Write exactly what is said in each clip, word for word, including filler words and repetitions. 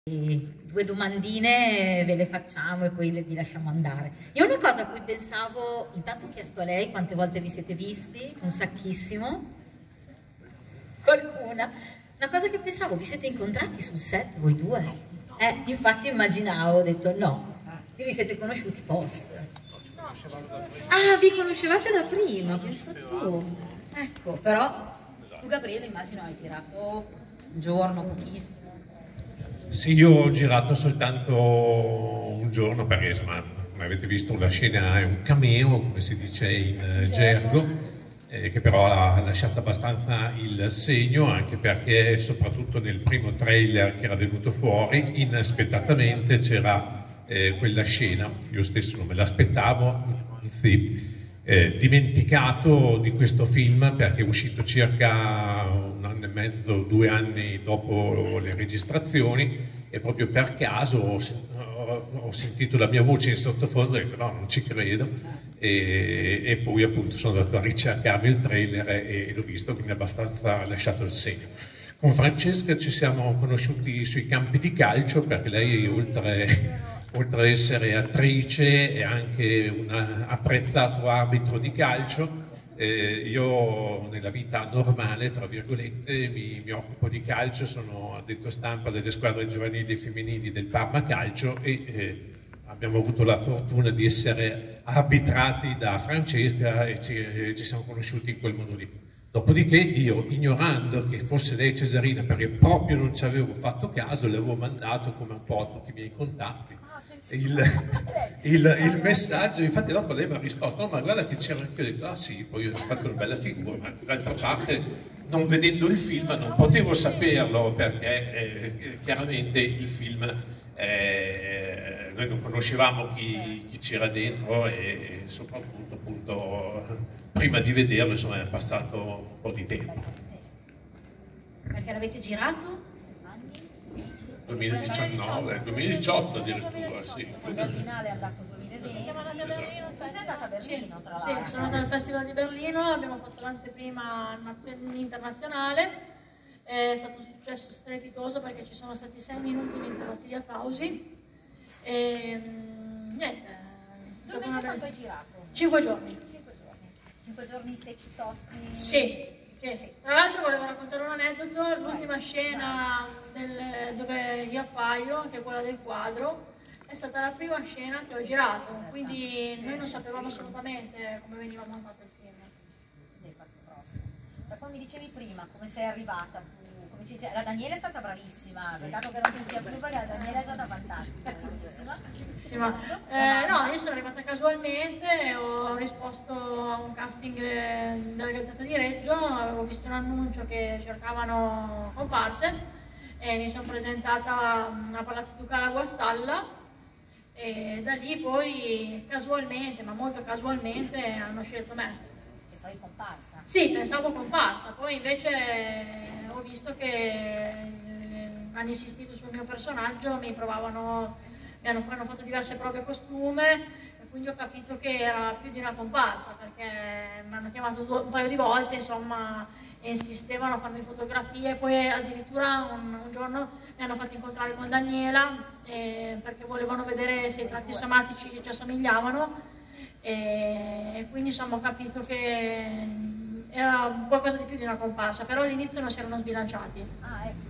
Due domandine ve le facciamo e poi le, vi lasciamo andare. Io una cosa a cui pensavo, intanto ho chiesto a lei quante volte vi siete visti, un sacchissimo, qualcuna. Una cosa che pensavo, vi siete incontrati sul set voi due? Eh, infatti immaginavo, ho detto no, vi siete conosciuti post. Ah, vi conoscevate da prima, penso tu. Ecco, però tu Gabriele immagino hai girato un giorno, pochissimo. Sì, io ho girato soltanto un giorno perché insomma, come avete visto la scena è un cameo, come si dice in gergo, eh, che però ha lasciato abbastanza il segno, anche perché soprattutto nel primo trailer che era venuto fuori, inaspettatamente c'era eh, quella scena, io stesso non me l'aspettavo, anzi eh, dimenticato di questo film perché è uscito circa un anno e mezzo, due anni dopo le registrazioni e proprio per caso ho, ho sentito la mia voce in sottofondo e ho detto no, non ci credo e, e poi appunto sono andato a ricercarmi il trailer e, e l'ho visto, quindi abbastanza lasciato il segno. Con Francesca ci siamo conosciuti sui campi di calcio perché lei oltre oltre ad essere attrice è anche un apprezzato arbitro di calcio. Eh, io nella vita normale, tra virgolette, mi, mi occupo di calcio, sono addetto stampa delle squadre giovanili e femminili del Parma Calcio e eh, abbiamo avuto la fortuna di essere arbitrati da Francesca e ci, eh, ci siamo conosciuti in quel modo lì. Dopodiché io, ignorando che fosse lei Cesarina, perché proprio non ci avevo fatto caso, le avevo mandato come un po' a tutti i miei contatti il, il, il messaggio, infatti dopo lei mi ha risposto, no ma guarda che c'era anche, io ho detto ah sì, poi ho fatto una bella figura, ma d'altra parte non vedendo il film non potevo saperlo perché eh, chiaramente il film eh, noi non conoscevamo chi, chi c'era dentro e, e soprattutto appunto prima di vederlo insomma è passato un po' di tempo. Perché l'avete girato? duemiladiciannove, duemiladiciotto addirittura, sì. Il Berlinale è andato duemilaventi. Siamo andati a Berlino. Tu sei andata a Berlino, tra l'altro. Sì, sono andata al Festival di Berlino, abbiamo fatto l'anteprima internazionale, è stato un successo strepitoso perché ci sono stati sei minuti ininterrotti di applausi e niente. Tu invece quanto hai girato? Cinque giorni. Cinque giorni. Cinque giorni secchi, tosti? Sì. Sì, sì. Tra l'altro volevo raccontare un aneddoto, l'ultima scena del, dove io appaio, che è quella del quadro, è stata la prima scena che ho girato, quindi noi non sapevamo assolutamente come veniva montato il film. Sì, fatto proprio. Ma come mi dicevi prima, come sei arrivata tu? Come ci dice, la Daniela è stata bravissima, peccato che non ti sia più perché la Daniela è stata fantastica, bravissima. Sì, ma, eh, no, io sono arrivata casualmente, ho risposto a un casting della Gazzetta di Reggio, avevo visto un annuncio che cercavano comparse e mi sono presentata a Palazzo Ducale a Guastalla e da lì poi casualmente, ma molto casualmente, hanno scelto me. Pensavi comparsa? Sì, pensavo comparsa, poi invece ho visto che hanno insistito sul mio personaggio, mi provavano... mi hanno, hanno fatto diverse prove a costume e quindi ho capito che era più di una comparsa perché mi hanno chiamato due, un paio di volte insomma e insistevano a farmi fotografie, poi addirittura un, un giorno mi hanno fatto incontrare con Daniela eh, perché volevano vedere se i tratti somatici che ci assomigliavano e, e quindi insomma ho capito che era qualcosa di più di una comparsa, però all'inizio non si erano sbilanciati. Ah, ecco.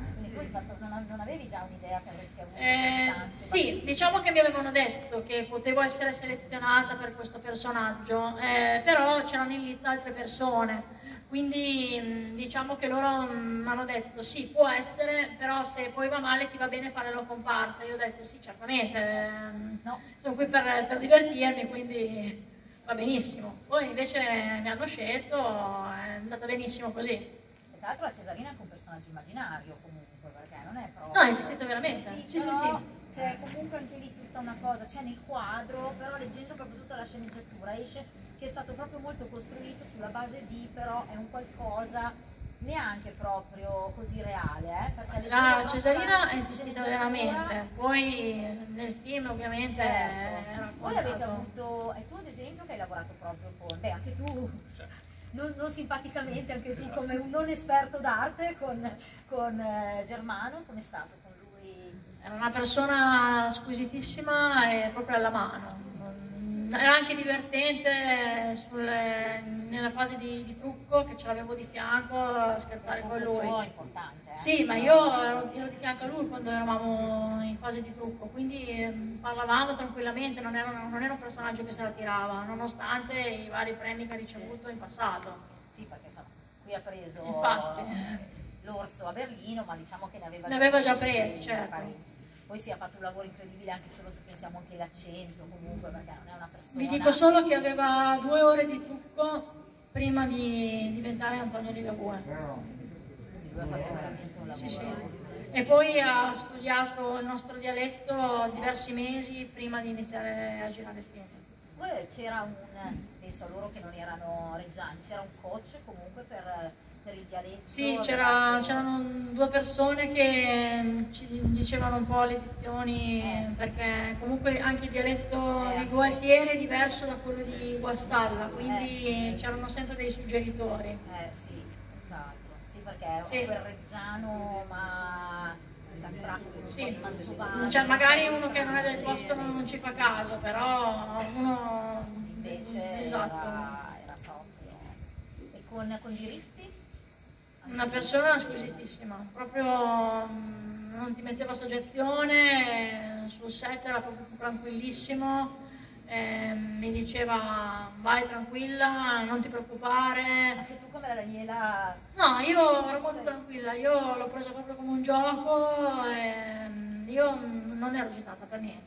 Non avevi già un'idea che avresti avuto? Eh, sì, diciamo che mi avevano detto che potevo essere selezionata per questo personaggio, eh, però c'erano in lista altre persone, quindi diciamo che loro mi hanno detto sì, può essere, però se poi va male ti va bene fare la comparsa. Io ho detto sì, certamente, eh, no, sono qui per, per divertirmi, quindi va benissimo. Poi invece mi hanno scelto, è andata benissimo così. E tra l'altro la Cesarina è anche un personaggio immaginario comunque. Non è proprio... No, esiste veramente. Sì, sì, però sì, sì. C'è comunque anche lì tutta una cosa, c'è nel quadro, però leggendo proprio tutta la sceneggiatura esce che è stato proprio molto costruito sulla base di, però è un qualcosa neanche proprio così reale, eh? Perché la Cesarina è esistita veramente, poi nel film ovviamente certo. Era voi avete avuto, e tu ad esempio che hai lavorato proprio con, beh anche tu Non, non simpaticamente, anche tu come un non esperto d'arte con, con eh, Germano, com'è stato con lui? una persona squisitissima e proprio alla mano. Era anche divertente sulle, nella fase di, di trucco, che ce l'avevo di fianco a scherzare con lui. È importante, eh? Sì, ma io ero, ero di fianco a lui quando eravamo in fase di trucco, quindi eh, parlavamo tranquillamente, non era, non era un personaggio che se la tirava, nonostante i vari premi che ha ricevuto in passato. Sì, perché insomma, qui ha preso l'orso a Berlino, ma diciamo che ne aveva, ne aveva già presi, certo. Pari. Poi si è fatto un lavoro incredibile anche solo se pensiamo anche all'accento, comunque, perché non è una persona... Vi dico solo che aveva due ore di trucco prima di diventare Antonio Ligabue. Quindi lui ha fatto veramente un lavoro. Sì, sì. E poi ha studiato il nostro dialetto diversi mesi prima di iniziare a girare il film. Poi c'era un, penso a loro che non erano reggiani, c'era un coach comunque per... per il dialetto? Sì, c'erano due persone che ci dicevano un po' le dizioni, eh. perché comunque anche il dialetto eh. di Gualtieri è diverso da quello di Guastalla, quindi eh. c'erano sempre dei suggeritori. Eh sì, senz'altro, sì, perché sì. è quel reggiano ma castrato con un sì. po' di mantovano. Cioè magari uno che non è del posto non, non ci fa caso, però uno... Invece esatto. era, era proprio... E con, con diritti? Una persona squisitissima, proprio mh, non ti metteva soggezione, sul set era proprio tranquillissimo, eh, mi diceva vai tranquilla, non ti preoccupare. Anche tu come la Daniela? No, io ero molto tranquilla, io l'ho presa proprio come un gioco e io non ero agitata per niente.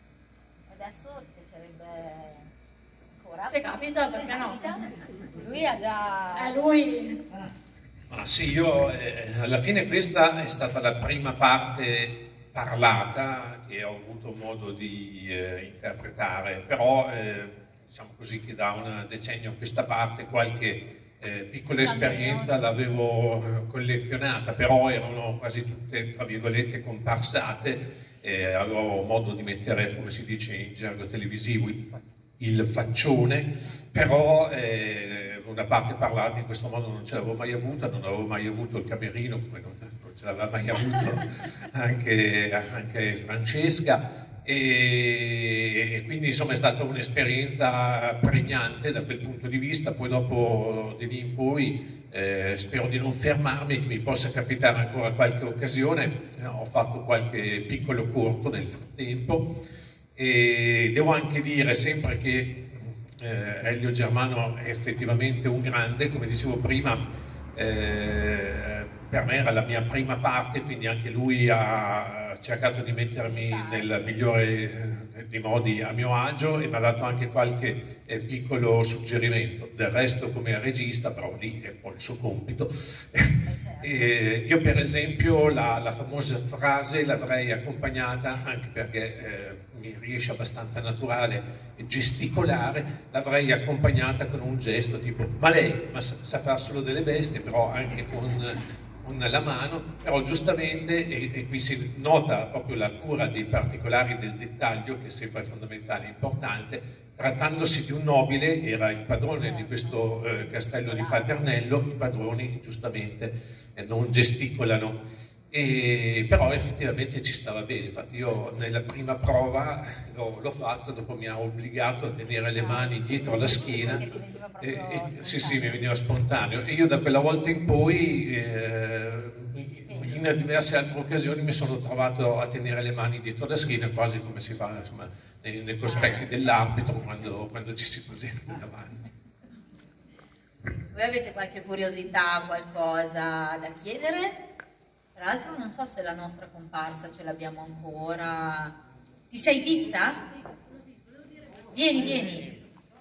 Adesso ti piacerebbe ancora? Se capita, perché Se no? capita? Lui ha già... È lui... Ah, sì, io eh, alla fine questa è stata la prima parte parlata che ho avuto modo di eh, interpretare, però eh, diciamo così che da un decennio a questa parte qualche eh, piccola esperienza l'avevo collezionata, però erano quasi tutte, tra virgolette, comparsate, eh, avevo modo di mettere, come si dice in gergo televisivo, il faccione, però eh, una parte parlata in questo modo non ce l'avevo mai avuta, non avevo mai avuto il camerino, come non, non ce l'aveva mai avuto anche, anche Francesca, e, e quindi insomma è stata un'esperienza pregnante da quel punto di vista. Poi dopo di lì in poi eh, spero di non fermarmi, che mi possa capitare ancora qualche occasione, ho fatto qualche piccolo corto nel frattempo. E devo anche dire sempre che eh, Elio Germano è effettivamente un grande, come dicevo prima, eh, per me era la mia prima parte, quindi anche lui ha cercato di mettermi nel migliore dei modi a mio agio e mi ha dato anche qualche eh, piccolo suggerimento. Del resto come regista, però lì è poi il suo compito. E io per esempio la, la famosa frase l'avrei accompagnata, anche perché eh, mi riesce abbastanza naturale gesticolare, l'avrei accompagnata con un gesto tipo ma lei ma sa, sa far solo delle bestie, però anche con, con la mano, però giustamente, e, e qui si nota proprio la cura dei particolari del dettaglio, che è sempre fondamentale e importante. Trattandosi di un nobile, era il padrone di questo eh, castello di Paternello, i padroni giustamente eh, non gesticolano, e, però effettivamente ci stava bene. Infatti io nella prima prova l'ho fatto, dopo mi ha obbligato a tenere le mani dietro la schiena, e, e, sì sì, mi veniva spontaneo, e io da quella volta in poi eh, in diverse altre occasioni mi sono trovato a tenere le mani dietro la schiena, quasi come si fa insomma nei, nei cospetti dell'arbitro quando, quando ci si presenta davanti. Voi avete qualche curiosità, qualcosa da chiedere? Tra l'altro non so se la nostra comparsa ce l'abbiamo ancora. Ti sei vista? Vieni, vieni.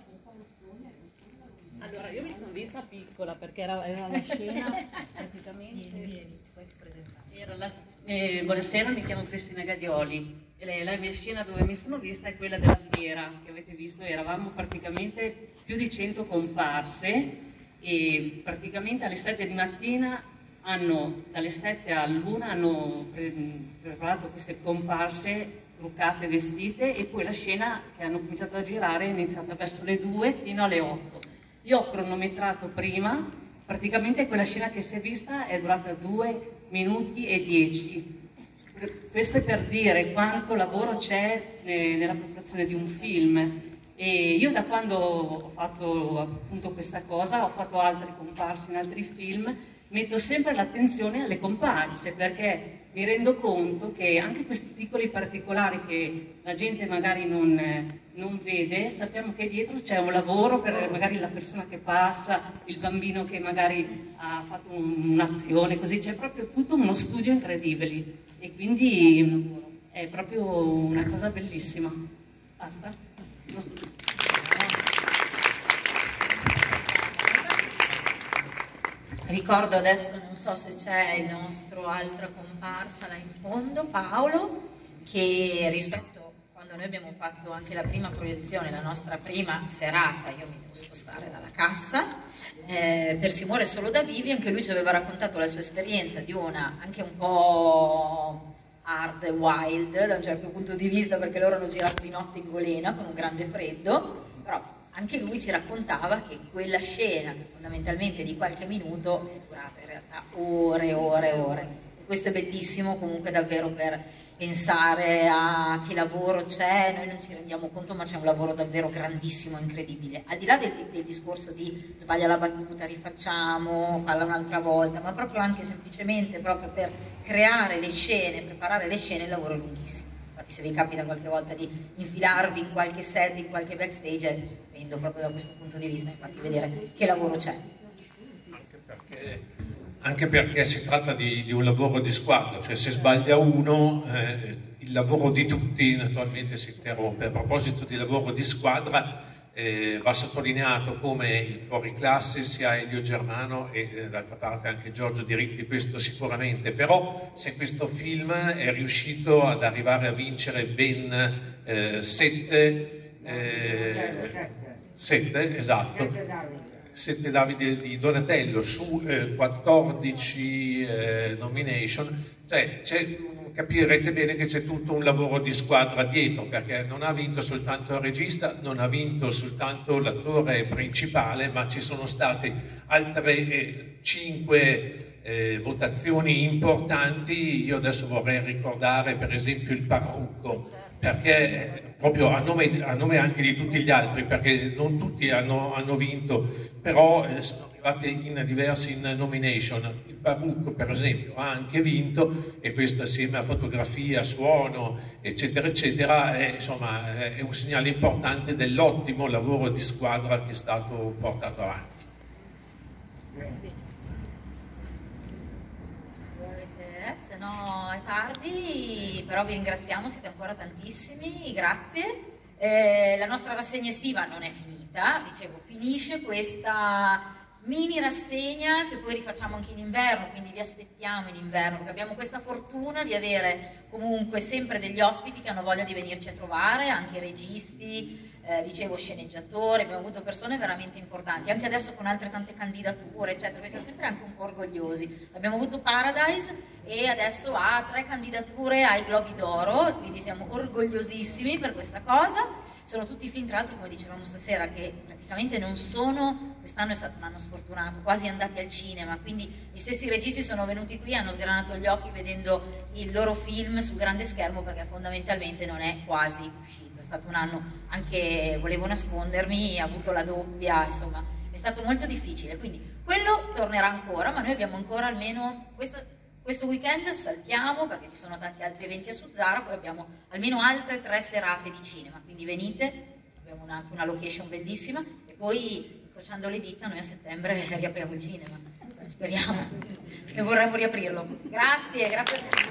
Allora, io mi sono vista piccola perché era, era la scena praticamente. Vieni, vieni, ti puoi presentare. Era la, eh, buonasera, mi chiamo Cristina Gadioli. E la, la mia scena dove mi sono vista è quella della fiera, che avete visto, eravamo praticamente più di cento comparse e praticamente alle sette di mattina hanno, dalle sette all'una hanno preparato queste comparse truccate, vestite, e poi la scena che hanno cominciato a girare è iniziata verso le due fino alle otto. Io ho cronometrato prima, praticamente quella scena che si è vista è durata due minuti e dieci. questo è per dire quanto lavoro c'è eh, nella preparazione di un film. E io da quando ho fatto appunto questa cosa, ho fatto altri comparse in altri film, metto sempre l'attenzione alle comparse, perché mi rendo conto che anche questi piccoli particolari che la gente magari non, eh, non vede, sappiamo che dietro c'è un lavoro per magari la persona che passa, il bambino che magari ha fatto un'azione, così c'è proprio tutto uno studio incredibile e quindi è proprio una cosa bellissima. Basta. Ricordo adesso, non so se c'è il nostro altra comparsa là in fondo, Paolo, che rispetto quando noi abbiamo fatto anche la prima proiezione, la nostra prima serata, io mi devo spostare dalla cassa, eh, per Si muore solo da vivi, anche lui ci aveva raccontato la sua esperienza di una anche un po' hard e wild da un certo punto di vista, perché loro hanno girato di notte in golena con un grande freddo, però anche lui ci raccontava che quella scena, che fondamentalmente di qualche minuto, è durata in realtà ore e ore e ore. E questo è bellissimo comunque davvero per pensare a che lavoro c'è, noi non ci rendiamo conto, ma c'è un lavoro davvero grandissimo, incredibile. Al di là del, del discorso di sbaglia la battuta, rifacciamo, falla un'altra volta, ma proprio anche semplicemente proprio per creare le scene, preparare le scene, il lavoro è lunghissimo. Infatti se vi capita qualche volta di infilarvi in qualche set, in qualche backstage, è stupendo proprio da questo punto di vista, infatti vedere che lavoro c'è. Anche perché, anche perché si tratta di, di un lavoro di squadra, cioè se sbaglia uno, eh, il lavoro di tutti naturalmente si interrompe. A proposito di lavoro di squadra, eh, va sottolineato come il fuoriclasse sia Elio Germano e eh, d'altra parte anche Giorgio Diritti, questo sicuramente, però se questo film è riuscito ad arrivare a vincere ben eh, sette, eh, sette, esatto, sette Davide di Donatello su eh, quattordici eh, nomination, cioè c'è, capirete bene che c'è tutto un lavoro di squadra dietro, perché non ha vinto soltanto il regista, non ha vinto soltanto l'attore principale, ma ci sono state altre eh, cinque eh, votazioni importanti. Io adesso vorrei ricordare per esempio il parrucco, perché proprio a nome, a nome anche di tutti gli altri, perché non tutti hanno, hanno vinto, però eh, sono arrivati in diversi in nomination. Il parrucco per esempio ha anche vinto, e questo assieme a fotografia, suono eccetera eccetera è, insomma, è un segnale importante dell'ottimo lavoro di squadra che è stato portato avanti. Se no è tardi, però vi ringraziamo, siete ancora tantissimi, grazie. Eh, la nostra rassegna estiva non è finita, dicevo, finisce questa mini rassegna che poi rifacciamo anche in inverno, quindi vi aspettiamo in inverno, perché abbiamo questa fortuna di avere comunque sempre degli ospiti che hanno voglia di venirci a trovare, anche registi, eh, dicevo sceneggiatori, abbiamo avuto persone veramente importanti, anche adesso con altre tante candidature, eccetera, quindi siamo sempre anche un po' orgogliosi. Abbiamo avuto Paradise e adesso ha tre candidature ai Globi d'Oro, quindi siamo orgogliosissimi per questa cosa. Sono tutti film, tra l'altro, come dicevamo stasera, che praticamente non sono, quest'anno è stato un anno sfortunato, quasi andati al cinema, quindi gli stessi registi sono venuti qui e hanno sgranato gli occhi vedendo il loro film sul grande schermo, perché fondamentalmente non è quasi uscito. È stato un anno, anche volevo nascondermi, ha avuto la doppia, insomma è stato molto difficile, quindi quello tornerà ancora, ma noi abbiamo ancora almeno questa, questo weekend saltiamo perché ci sono tanti altri eventi a Suzzara, poi abbiamo almeno altre tre serate di cinema, quindi venite, abbiamo una, anche una location bellissima e poi incrociando le dita noi a settembre riapriamo il cinema, speriamo che vorremmo riaprirlo. Grazie, grazie a tutti.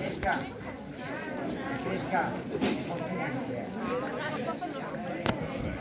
Pesca. Pesca.